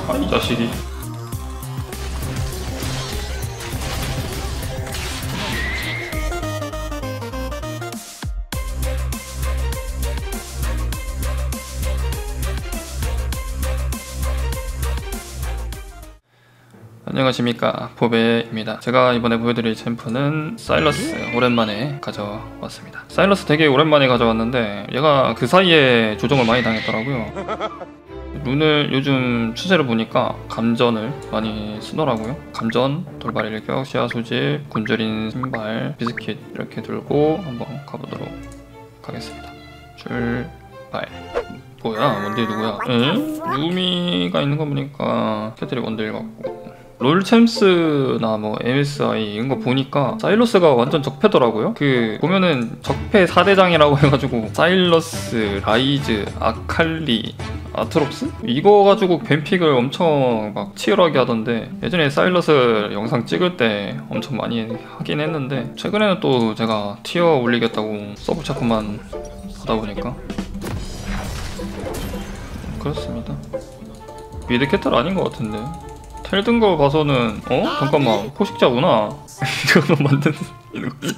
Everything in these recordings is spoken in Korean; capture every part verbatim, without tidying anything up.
아, 이 자식이. 안녕하십니까, 보배입니다. 제가 이번에 보여드릴 챔프는 사일러스 오랜만에 가져왔습니다. 사일러스 되게 오랜만에 가져왔는데 얘가 그 사이에 조정을 많이 당했더라고요. 룬을 요즘 추세를 보니까 감전을 많이 쓰더라고요. 감전, 돌발 일격, 시야 소질, 굶주린 신발, 비스킷 이렇게 들고 한번 가보도록 하겠습니다. 출발. 뭐야? 원딜 누구야? 응? 유미가 있는 거 보니까 캐틀이 원딜 같고, 롤챔스나 뭐 엠에스아이 이런 거 보니까 사일러스가 완전 적패더라고요. 그 보면은 적패 사 대장이라고 해가지고 사일러스, 라이즈, 아칼리, 아트록스? 이거 가지고 뱀픽을 엄청 막 치열하게 하던데, 예전에 사일러스 영상 찍을 때 엄청 많이 하긴 했는데 최근에는 또 제가 티어 올리겠다고 서브 자꾸만 하다 보니까 그렇습니다. 미드 캐틀 아닌 것 같은데. 텔 든 거 봐서는 어? 잠깐만, 포식자구나. 이거는 만드는 거지.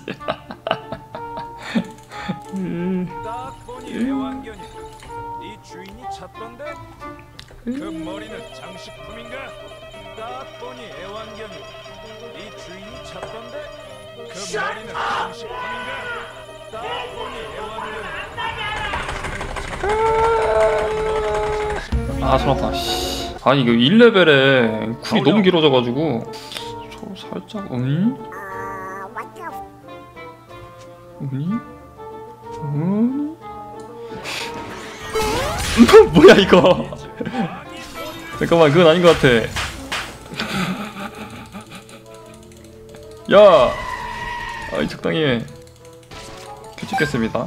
딱 보니 애완견이. 네 주인이 찾던데? 그 머리는 장식품인가? 딱 보니 애완견이. 네 주인이 찾던데? 그 머리는 장식품인가? 딱 보니 애완견이. 아, 손 아파. 씨. 아니 이거 일 레벨에 쿨이 너무 길어져가지고 저 살짝 응? 응? 응? 뭐야 이거? 잠깐만, 그건 아닌 것 같아. 야! 아이, 적당히 해. 규칙했습니다.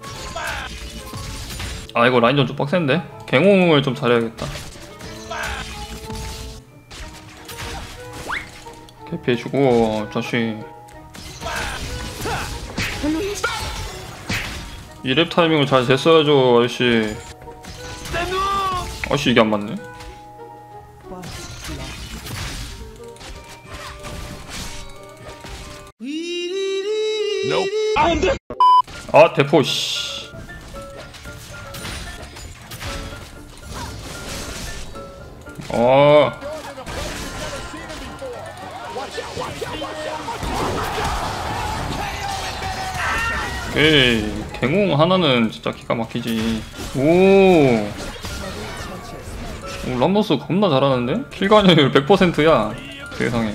아, 이거 라인전 좀 빡센데? 갱홍을 좀 잘해야겠다. 개피해주고, 자식. 이 랩 타이밍을 잘 쟀어야죠, 아저씨. 아저씨, 이게 안 맞네. 아, 대포, 씨. 어. 에이, 갱홍 하나는 진짜 기가 막히지. 오, 오, 람버스 겁나 잘하는데? 킬관여율 백 퍼센트야. 세상에.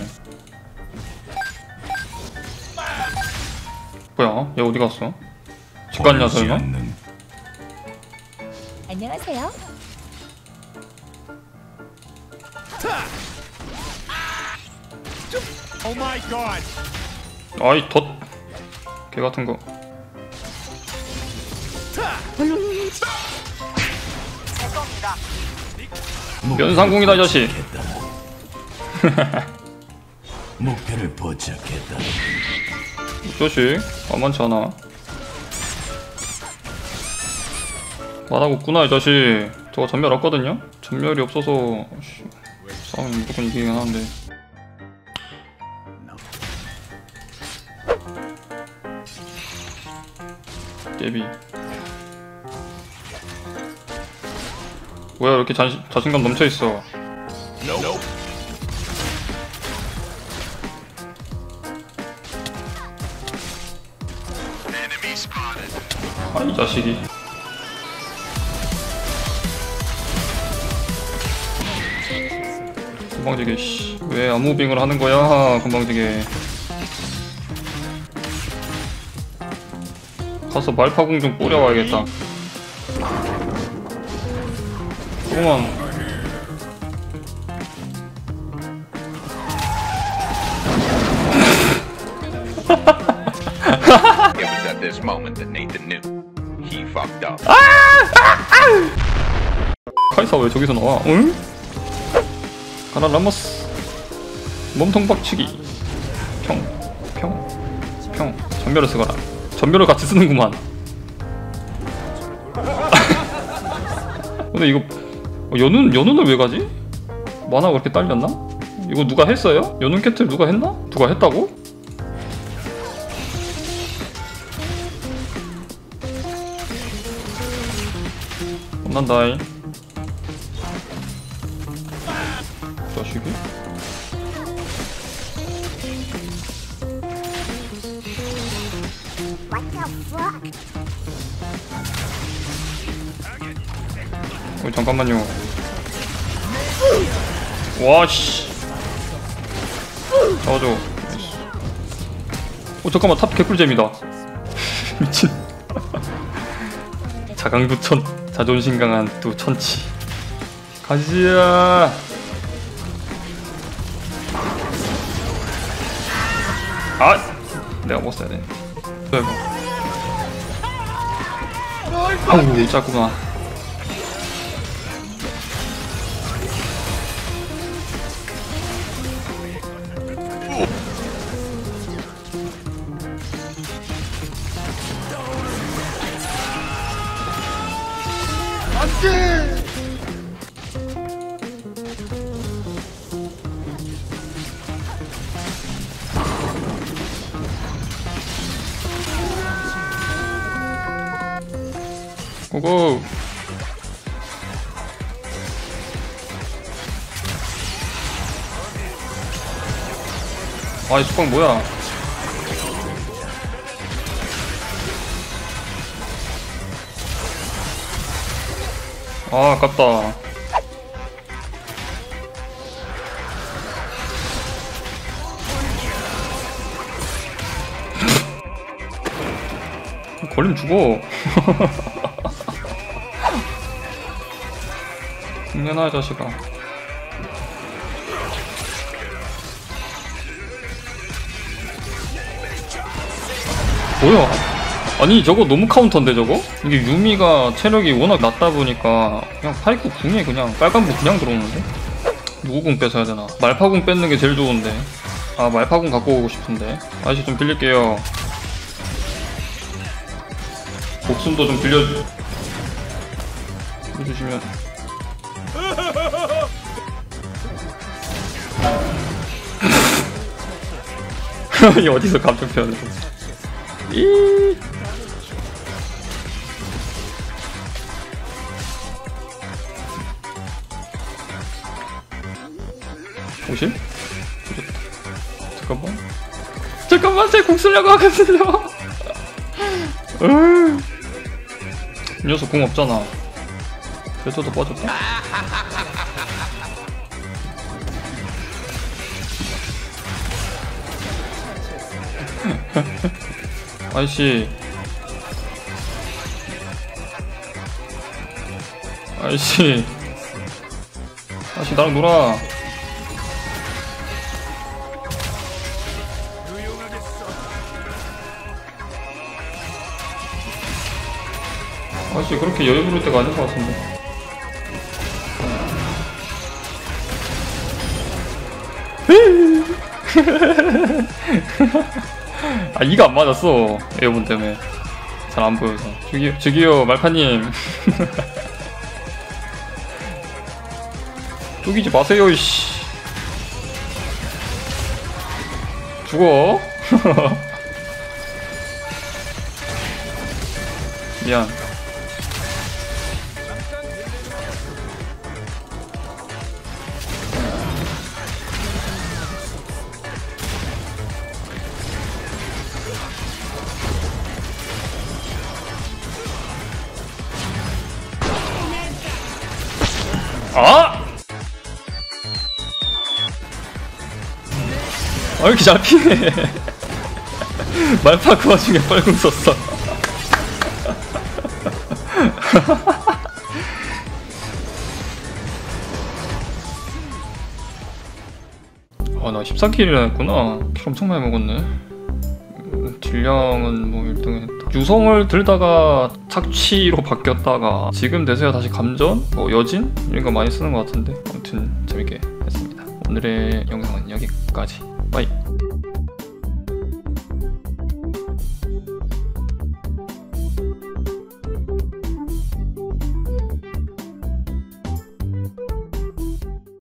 뭐야? 얘 어디 갔어? 집 갔냐 설마? 안녕하세요. 오 마이 갓. 아이 덧 개같은 거. 면상궁이다, 이 자식. 목표를 포착했다. 이 자식 만만치 않아. 말하고 없구나, 이 자식. 저거 전멸 없거든요? 전멸이 없어서 싸우면 무조건 이기긴 하는데. 깨비. 뭐야, 이렇게 자신, 자신감 넘쳐있어. 아, 이 자식이. 건방지게, 씨. 왜 암무빙을 하는 거야, 건방지게. 가서 말파궁 좀 뿌려와야겠다. 조금만. It was at this moment that Nathan knew he fucked up. 카이사 왜 저기서 나와? 응? 가라 라모스. 몸통 박치기. 평, 평, 평. 전멸을 쓰거라. 전멸을 같이 쓰는구만. 근데 이거 어, 연운 연운을 왜 가지? 만화가 그렇게 딸렸나? 이거 누가 했어요? 연운 캐틀 누가 했나? 누가 했다고? 혼난다이 자식이? 어 잠깐만요. 와씨 잡아줘. 어 잠깐만 탑 개꿀잼이다. 미친. 자강두천 자존심 강한 두 천치. 가지야. 아 내가 못 써야 돼. 이거. 아우 짜구나. 안돼. 고고. 아이 숙방 뭐야? 아 아깝다. 걸리면 죽어. 죽내놔 자식아. 뭐야? 아니 저거 너무 카운터인데 저거? 이게 유미가 체력이 워낙 낮다 보니까 그냥 파이크 궁에 그냥 빨간불 그냥 들어오는데? 누구 궁 뺏어야 되나? 말파궁 뺏는 게 제일 좋은데. 아 말파궁 갖고 오고 싶은데. 아저씨 좀 빌릴게요. 목숨도 좀 빌려주... 빌려주시면... 이 어디서 감정 표현을 이 오십? 좋겠다. 잠깐만 잠깐만 제 공 쓰려고 하거든요. 이 녀석 공 없잖아. 그래도 빠졌다. 아이씨 아이씨 아이씨 나랑 놀아. 아이씨 그렇게 여유 부를 때가 아닌 것 같은데. 아 이가 안 맞았어. 에어본 때문에 잘 안 보여서. 저기 저기요 말파님. 쪼기지 마세요 이씨. 죽어. 미안. 아! 아, 왜 이렇게 잘 피해? 말파 그 와중에 빨궁 썼어. 아, 나 십사 킬이나 했구나. 킬 엄청 많이 먹었네. 딜량은 뭐 일 등 했다. 유성을 들다가 착취로 바뀌었다가 지금 돼서야 다시 감전? 뭐 여진? 이런 거 많이 쓰는 것 같은데 아무튼 재밌게 했습니다. 오늘의 영상은 여기까지. 바이.